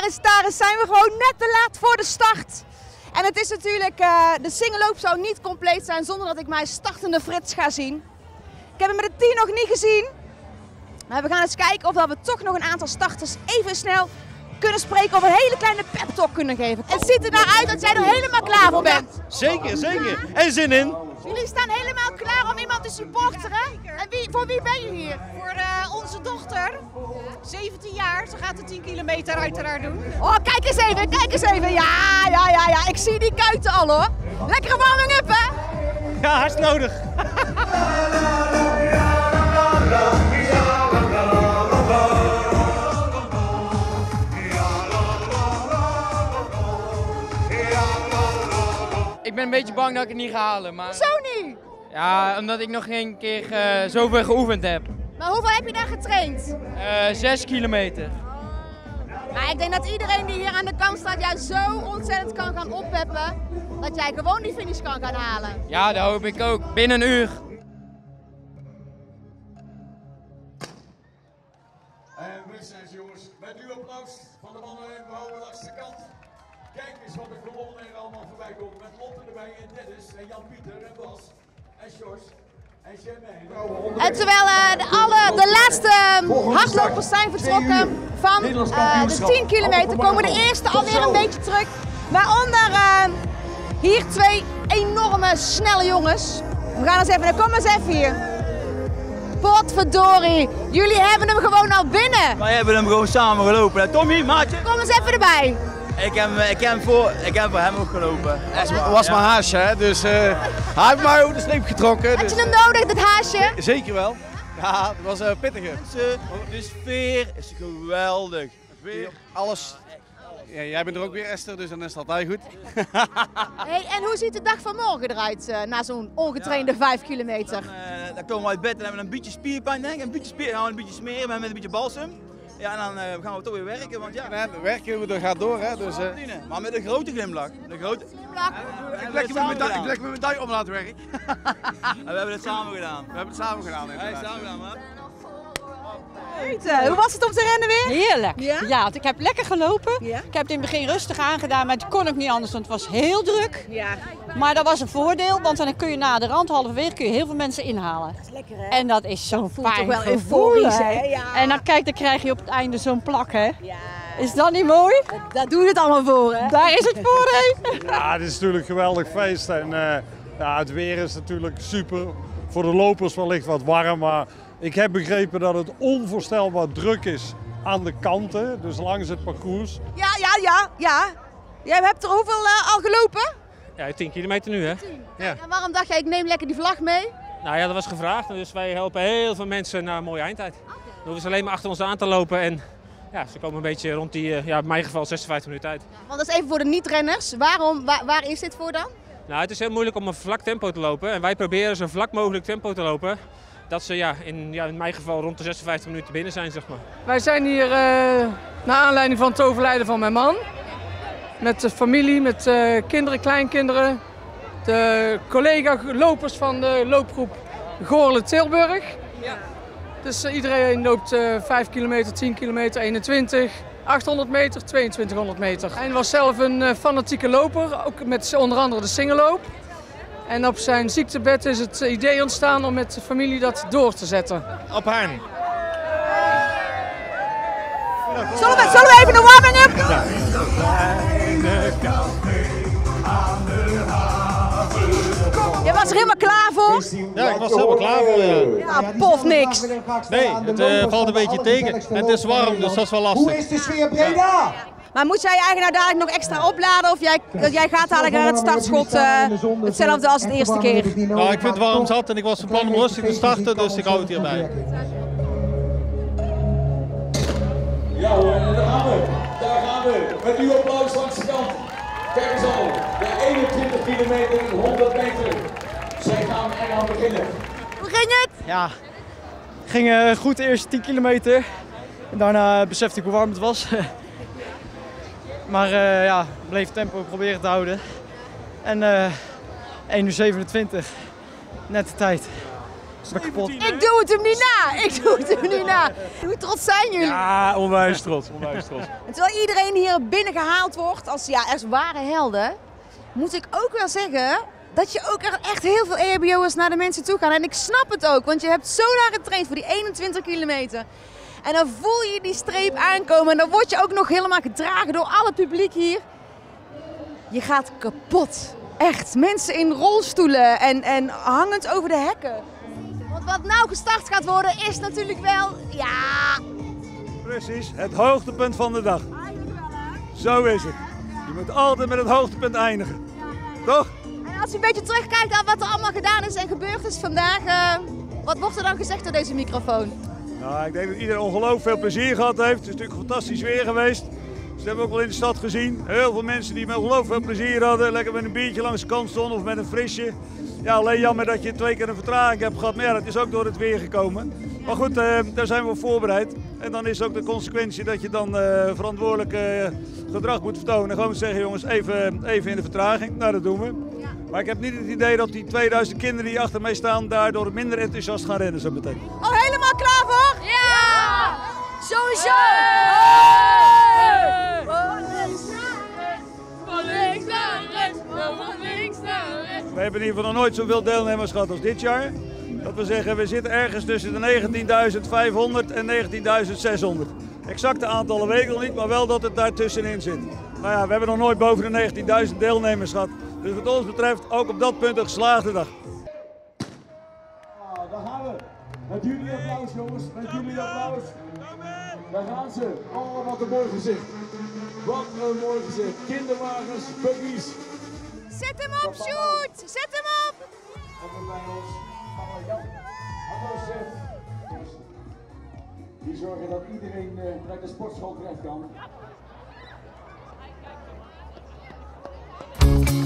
presentaris zijn we gewoon net te laat voor de start. En het is natuurlijk, de singelloop zou niet compleet zijn zonder dat ik mijn startende Frits ga zien. Ik heb hem met de 10 nog niet gezien. Maar we gaan eens kijken of we toch nog een aantal starters even snel kunnen spreken of een hele kleine pep talk kunnen geven. Het ziet er nou uit dat jij er helemaal klaar voor bent. Zeker, zeker. En zin in. Jullie staan helemaal klaar om iemand te supporteren. En voor wie ben je hier? Voor onze dochter, 17 jaar, ze gaat de 10 kilometer uiteraard doen. Oh, kijk eens even, kijk eens even. Ja, ik zie die kuiten al hoor. Lekkere warming up hè? Ja, hard nodig. Ik ben een beetje bang dat ik het niet ga halen, maar... Zo niet? Ja, omdat ik nog geen keer zoveel geoefend heb. Maar hoeveel heb je daar getraind? 6 kilometer. Nou, ik denk dat iedereen die hier aan de kant staat jou zo ontzettend kan gaan oppeppen, dat jij gewoon die finish kan gaan halen. Ja, dat hoop ik ook. Binnen een uur. En wedstrijd jongens, met uw applaus van de mannen en vrouwen langs de kant. Kijk eens wat de kolommen er allemaal voorbij komen. Met Lotte erbij en Dennis en Jan-Pieter en Bas en Sjors en Germaine. En terwijl de laatste hardlopers zijn vertrokken van de 10 kilometer, komen de eerste alweer een beetje terug. Waaronder hier twee enorme snelle jongens. We gaan eens even, kom eens even hier. Potverdorie, jullie hebben hem gewoon al binnen. Wij hebben hem gewoon samen gelopen. Tommy, maatje? Kom eens even erbij. Ik heb voor hem ook gelopen. Het was mijn haasje, hè? Dus hij heeft mij over de streep getrokken. Had je hem nodig, dit haasje? Zeker wel. Ja, het was pittiger. De sfeer is geweldig. Weer alles. Ja, jij bent er ook weer, Esther, dus dan is dat altijd goed. Hey, en hoe ziet de dag van morgen eruit na zo'n ongetrainde 5 kilometer? Dan komen we uit bed en hebben we een beetje spierpijn, denk ik. Een beetje smeren met een beetje balsem. Ja, en dan gaan we toch weer werken, want ja. Werken we gaat door, hè. Dus, maar met een grote glimlach. Ik lekker met mijn duim om laten werken. En we hebben het samen gedaan. We hebben het samen gedaan, Samen gedaan, man. Hoe was het om te rennen weer? Heerlijk. Ja, want ik heb lekker gelopen. Ja? Ik heb het in het begin rustig aangedaan, maar het kon ook niet anders, want het was heel druk. Ja. Maar dat was een voordeel, want dan kun je na de rand halverwege heel veel mensen inhalen. Dat is lekker hè? En dat is zo'n fijn toch wel gevoel, euforisch, hè? hè? Ja. En dan krijg je op het einde zo'n plak, hè? Ja. Is dat niet mooi? Daar doen we het allemaal voor hè? Daar is het voor, hè? Ja, het is natuurlijk een geweldig feest en ja, het weer is natuurlijk super. Voor de lopers wellicht wat warm, maar ik heb begrepen dat het onvoorstelbaar druk is aan de kanten, dus langs het parcours. Ja. Jij hebt er hoeveel al gelopen? Ja, 10 kilometer nu hè. 10. Ja. En waarom dacht jij, ik neem lekker die vlag mee? Nou ja, dat was gevraagd, dus wij helpen heel veel mensen naar een mooie eindtijd. Dan hoeven ze alleen maar achter ons aan te lopen en ja, ze komen een beetje rond die, in mijn geval 56 minuten uit. Want dat is even voor de niet-renners. Waar is dit voor dan? Nou, het is heel moeilijk om een vlak tempo te lopen en wij proberen zo vlak mogelijk tempo te lopen. Dat ze in mijn geval rond de 56 minuten binnen zijn, zeg maar. Wij zijn hier naar aanleiding van het overlijden van mijn man. Met de familie, met kinderen, kleinkinderen. De collega-lopers van de loopgroep Goorlen-Tilburg. Ja. Dus iedereen loopt 5 kilometer, 10 kilometer, 21, 800 meter, 2200 meter. Hij was zelf een fanatieke loper, ook met onder andere de singelloop. En op zijn ziektebed is het idee ontstaan om met de familie dat door te zetten. Op hen. Zullen we even een warming-up? Je was er helemaal klaar voor? Ja, ik was helemaal klaar voor. Ja, pof niks. Nee, het valt een beetje tegen. En het is warm, dus dat is wel lastig. Hoe is de sfeer Breda? Maar moet jij eigenlijk dadelijk nog extra opladen of jij gaat dadelijk naar het startschot hetzelfde als de eerste keer? Nou, ik vind het warm zat en ik was van plan om rustig te starten, dus ik hou het hierbij. Ja hoor, en daar gaan we. Daar gaan we. Met uw applaus langs de kant. Kijk eens al, de 21 kilometer en 100 meter. Zij gaan eraan beginnen. Hoe ging het? Ja, het ging goed de eerste 10 kilometer. En daarna besefte ik hoe warm het was. Maar ja, bleef het tempo proberen te houden. En 1:27, net de tijd. kapot. Ik doe het hem niet na. Ik doe het hem niet na. Hoe trots zijn jullie? Ja, onwijs trots. Onwijs trots. En terwijl iedereen hier binnen gehaald wordt als ware helden, moet ik ook wel zeggen dat je ook echt heel veel EHBO'ers naar de mensen toe gaan. En ik snap het ook, want je hebt zo lang getraind voor die 21 kilometer. En dan voel je die streep aankomen en dan word je ook nog helemaal gedragen door al het publiek hier. Je gaat kapot. Echt. Mensen in rolstoelen en hangend over de hekken. Want wat nou gestart gaat worden is natuurlijk wel, ja... Precies, het hoogtepunt van de dag. Zo is het. Je moet altijd met het hoogtepunt eindigen. Toch? En als je een beetje terugkijkt aan wat er allemaal gedaan is en gebeurd is vandaag, wat wordt er dan gezegd door deze microfoon? Nou, ik denk dat iedereen ongelooflijk veel plezier gehad heeft. Het is natuurlijk fantastisch weer geweest. Dus dat hebben we ook wel in de stad gezien. Heel veel mensen die met ongelooflijk veel plezier hadden. Lekker met een biertje langs de kant stonden of met een frisje. Ja, alleen jammer dat je 2 keer een vertraging hebt gehad. Maar ja, dat is ook door het weer gekomen. Maar goed, daar zijn we op voorbereid. En dan is ook de consequentie dat je dan verantwoordelijk gedrag moet vertonen. Gewoon zeggen, jongens, even in de vertraging. Nou, dat doen we. Maar ik heb niet het idee dat die 2000 kinderen die achter mij staan daardoor minder enthousiast gaan rennen zo meteen. Oh, helemaal klaar voor? Ja! Sowieso! Van links naar rechts, van links naar rechts. We hebben in ieder geval nog nooit zoveel deelnemers gehad als dit jaar. Dat wil zeggen, we zitten ergens tussen de 19.500 en 19.600. Exacte aantallen weet ik nog niet, maar wel dat het daar tussenin zit. Nou ja, we hebben nog nooit boven de 19.000 deelnemers gehad. Dus wat ons betreft ook op dat punt een geslaagde dag. Daar gaan we. Met jullie applaus, jongens. Met jullie applaus. Daar gaan ze. Oh, wat een mooi gezicht. Wat een mooi gezicht. Kinderwagens, buggies. Zet hem op, Sjoerd! Zet hem op! En bij ons. Hallo Jan. Hallo Chef. Die zorgen dat iedereen naar de sportschool terecht kan.